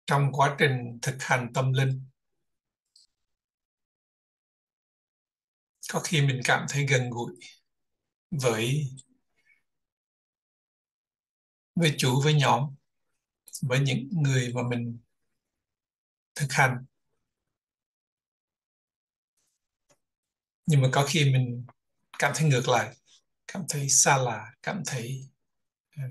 Trong quá trình thực hành tâm linh, có khi mình cảm thấy gần gũi với chủ, với nhóm, với những người mà mình thực hành. Nhưng mà có khi mình cảm thấy ngược lại, cảm thấy xa lạ, cảm thấy ừ,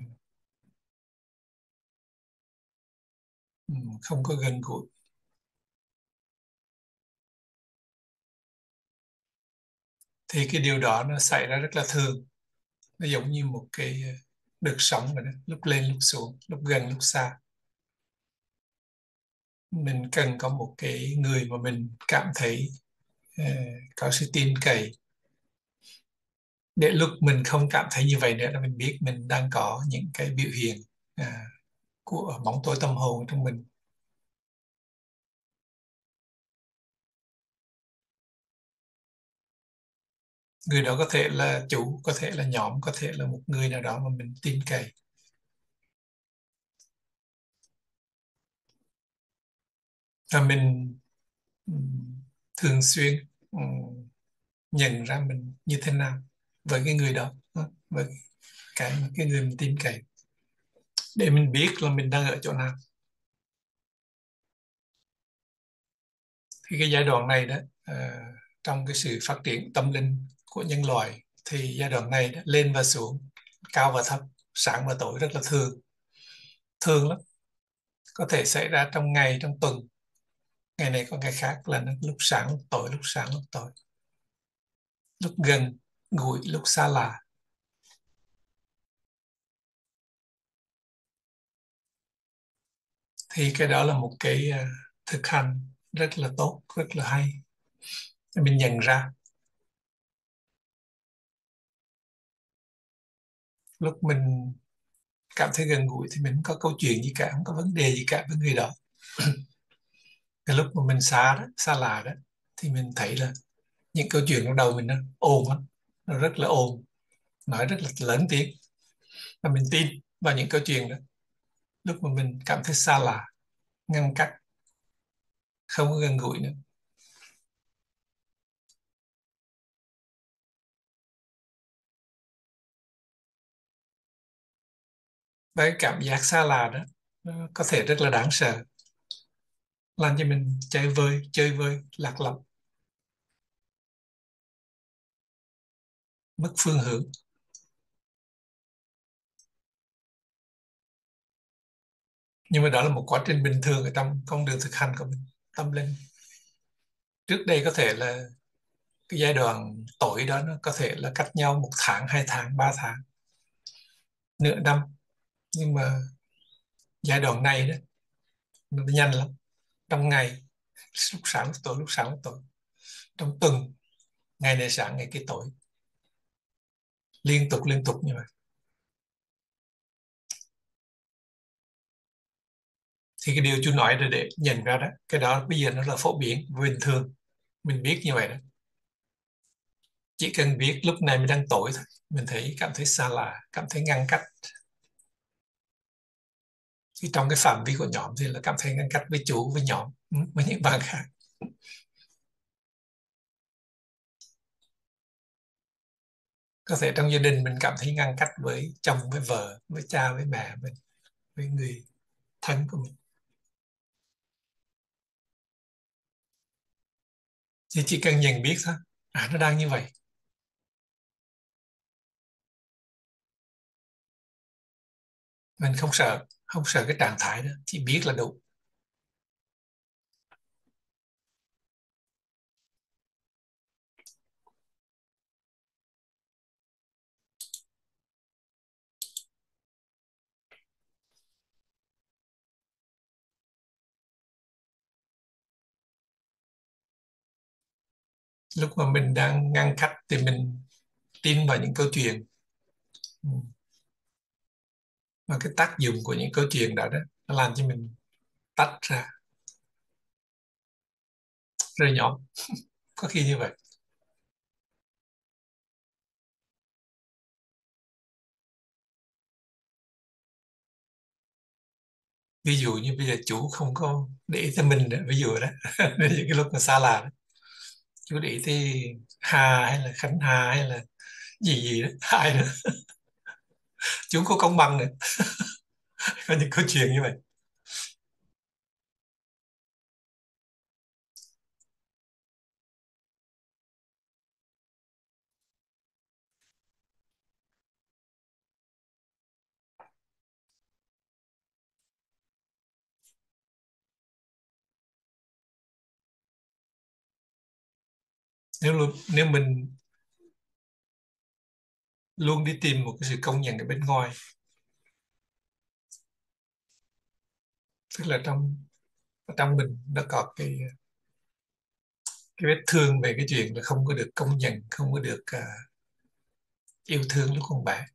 không có gần gũi. Thì cái điều đó nó xảy ra rất là thường. Nó giống như một cái đợt sóng vậy đó, lúc lên lúc xuống, lúc gần lúc xa. Mình cần có một cái người mà mình cảm thấy ờ, có sự tin cậy, để lúc mình không cảm thấy như vậy nữa là mình biết mình đang có những cái biểu hiện của bóng tối tâm hồn trong mình. Người đó có thể là chủ, có thể là nhóm, có thể là một người nào đó mà mình tin cậy. Và mình thường xuyên nhận ra mình như thế nào với cái người đó, với cái người mình tin cậy, để mình biết là mình đang ở chỗ nào. Thì cái giai đoạn này đó, trong cái sự phát triển tâm linh của nhân loại, thì giai đoạn này đó, lên và xuống, cao và thấp, sáng và tối rất là thường, thường lắm. Có thể xảy ra trong ngày, trong tuần, ngày này có ngày khác, là nó lúc sáng lúc tối, lúc sáng lúc tối, lúc gần gũi, lúc xa lạ. Thì cái đó là một cái thực hành rất là tốt, rất là hay, để mình nhận ra. Lúc mình cảm thấy gần gũi thì mình không có câu chuyện gì cả, không có vấn đề gì cả với người đó. Cái lúc mà mình xa đó, xa lạ đó, thì mình thấy là những câu chuyện trong đầu mình nó ồn lắm, nó rất là ồn, nói rất là lớn tiếng, và mình tin vào những câu chuyện đó. Lúc mà mình cảm thấy xa lạ, ngăn cách, không có gần gũi nữa. Và cái cảm giác xa lạ đó, nó có thể rất là đáng sợ, làm cho mình chơi vơi, lạc lõng, mất phương hướng. Nhưng mà đó là một quá trình bình thường ở trong con đường thực hành của mình, tâm linh. Trước đây có thể là cái giai đoạn tối đó nó có thể là cách nhau 1 tháng, 2 tháng, 3 tháng, nửa năm. Nhưng mà giai đoạn này đó, nó nhanh lắm. Trong ngày, lúc sáng lúc tối, lúc sáng lúc tối. Trong tuần, ngày này sáng, ngày kia tối, liên tục như vậy. Thì cái điều chú nói là để nhận ra đó, cái đó bây giờ nó là phổ biến, bình thường, mình biết như vậy đó. Chỉ cần biết lúc này mình đang tối thôi, mình cảm thấy xa lạ, cảm thấy ngăn cách. Thì trong cái phạm vi của nhóm thì là cảm thấy ngăn cách với chú, với nhóm, với những bạn khác. Có thể trong gia đình mình cảm thấy ngăn cách với chồng, với vợ, với cha, với mẹ mình, với người thân của mình. Thì chỉ cần nhận biết thôi, nó đang như vậy. Mình không sợ, không sợ cái trạng thái đó, chỉ biết là đủ. Lúc mà mình đang ngăn cách thì mình tin vào những câu chuyện. Ừ. Mà cái tác dụng của những câu chuyện đó đó, nó làm cho mình tách ra, rơi nhóm, có khi như vậy. ví dụ như bây giờ chú không có để ý tới mình nữa, ví dụ đó những cái lúc mà xa lạ đó, chú để ý tới Hà hay là Khánh Hà hay là gì gì đó ai nữa, chú không có công bằng nữa. Có những câu chuyện như vậy. Nếu mình luôn đi tìm một cái sự công nhận ở bên ngoài, tức là trong mình nó có cái vết thương về cái chuyện là không có được công nhận, không có được yêu thương lúc còn bé,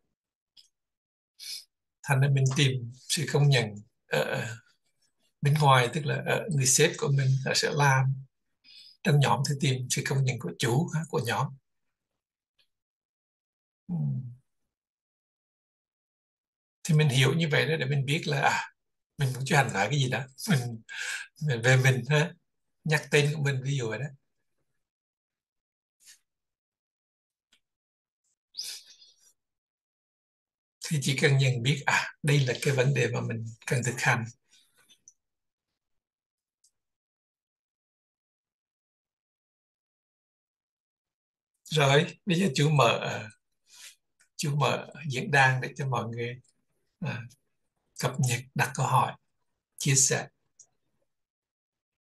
thành ra mình tìm sự công nhận ở bên ngoài, tức là ở người sếp của mình ở sẽ làm, trong nhóm thì tìm sự công nhận của chủ của nhóm. Ừ. Thì mình hiểu như vậy đó để mình biết là mình cũng chưa hành lại cái gì đó, mình về mình ha, nhắc tên của mình ví dụ vậy đó, thì chỉ cần nhận biết đây là cái vấn đề mà mình cần thực hành. Rồi bây giờ chú mở diễn đàn để cho mọi người à, cập nhật, đặt câu hỏi, chia sẻ.